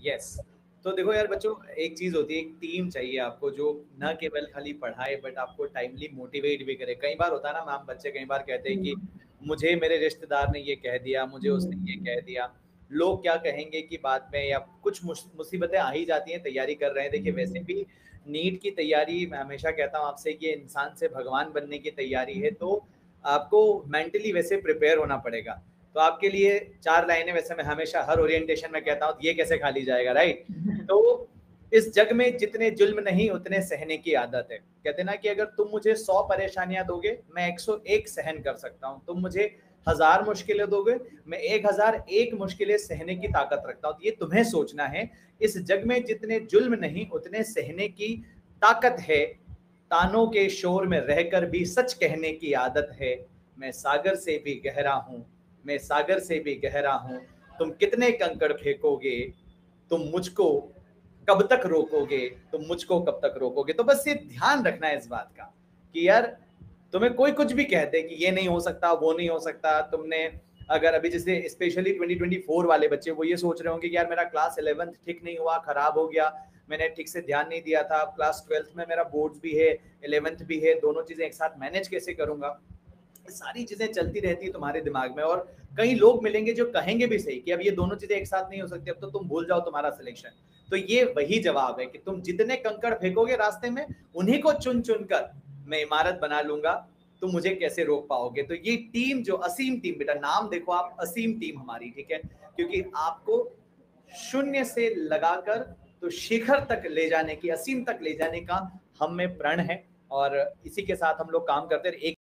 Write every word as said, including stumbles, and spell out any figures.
Yes. तो देखो यार बच्चों, एक चीज होती है, एक टीम चाहिए आपको जो न केवल खाली पढ़ाए बट आपको टाइमली मोटिवेट भी करे। कई बार होता है ना मैम, बच्चे कई बार कहते हैं कि हुँ। मुझे मेरे रिश्तेदार ने ये कह दिया, मुझे उसने ये हुँ। कह दिया, लोग क्या कहेंगे कि बाद में, या कुछ मुस मुसीबतें आ ही जाती हैं, तैयारी कर रहे हैं। देखिए वैसे हुँ। भी नीट की तैयारी, मैं हमेशा कहता हूँ आपसे कि ये इंसान से भगवान बनने की तैयारी है, तो आपको मेंटली वैसे प्रिपेयर होना पड़ेगा। तो आपके लिए चार लाइनें वैसे मैं हमेशा हर ओरिएंटेशन में कहता हूँ, ये कैसे खा ली जाएगा, राइट? तो इस जग में जितने जुल्म नहीं उतने सहने की आदत है। कहते हैं ना कि अगर तुम मुझे सौ परेशानियाँ दोगे, मैं एक सौ एक सहन कर सकता हूँ। तुम मुझे हज़ार मुश्किलें दोगे, मैं एक हज़ार एक मुश्किलें सहने की ताकत रखता हूँ। तो ये तुम्हें सोचना है, इस जग में जितने जुल्म नहीं उतने सहने की ताकत है। तानों के शोर में रहकर भी सच कहने की आदत है। मैं सागर से भी गहरा हूँ, मैं सागर से भी गहरा हूँ। तुम कितने कंकड़ फेंकोगे, तुम मुझको कब तक रोकोगे, तुम मुझको कब तक रोकोगे। तो बस ये ध्यान रखना है इस बात का कि यार तुम्हें कोई कुछ भी कह दे कि ये नहीं हो सकता, वो नहीं हो सकता। तुमने अगर अभी जैसे स्पेशली ट्वेंटी ट्वेंटी फ़ोर वाले बच्चे, वो ये सोच रहे होंगे कि यार मेरा क्लास इलेवेंथ ठीक नहीं हुआ, खराब हो गया, मैंने ठीक से ध्यान नहीं दिया था, क्लास ट्वेल्थ में मेरा बोर्ड्स भी है, इलेवेंथ भी है, दोनों चीजें एक साथ मैनेज कैसे करूंगा। सारी चीजें चलती रहती है तुम्हारे दिमाग में, और कई लोग मिलेंगे जो कहेंगे भी सही कि अब ये दोनों चीजें एक साथ नहीं हो सकती, अब तो तुम भूल जाओ तुम्हारा सिलेक्शन। तो ये वही जवाब है कि तुम जितने कंकड़ फेंकोगे रास्ते में, उन्हीं को चुन चुन कर मैं इमारत बना लूंगा। तुम मुझे कैसे रोक पाओगे। तो ये टीम, जो असीम टीम, बेटा नाम देखो आप, असीम टीम हमारी, ठीक है, क्योंकि आपको शून्य से लगाकर तो शिखर तक ले जाने की, असीम तक ले जाने का हम में प्रण है। और इसी के साथ हम लोग काम करते हैं। एक